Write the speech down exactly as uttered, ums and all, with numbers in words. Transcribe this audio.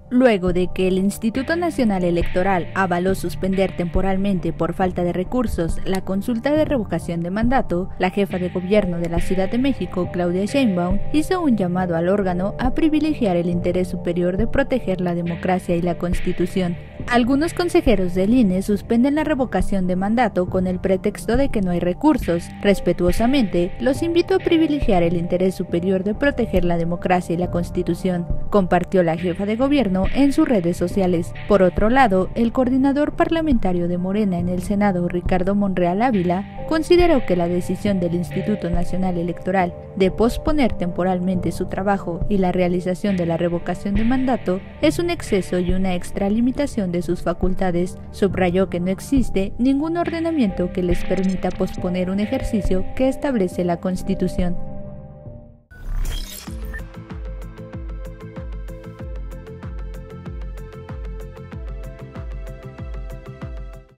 Luego de que el Instituto Nacional Electoral avaló suspender temporalmente por falta de recursos la consulta de revocación de mandato, la jefa de gobierno de la Ciudad de México, Claudia Sheinbaum, hizo un llamado al órgano a privilegiar el interés superior de proteger la democracia y la Constitución. Algunos consejeros del I N E suspenden la revocación de mandato con el pretexto de que no hay recursos. Respetuosamente, los invito a privilegiar el interés superior de proteger la democracia y la Constitución, compartió la jefa de gobierno en sus redes sociales. Por otro lado, el coordinador parlamentario de Morena en el Senado, Ricardo Monreal Ávila, consideró que la decisión del Instituto Nacional Electoral de posponer temporalmente su trabajo y la realización de la revocación de mandato es un exceso y una extralimitación de sus facultades. Subrayó que no existe ningún ordenamiento que les permita posponer un ejercicio que establece la Constitución.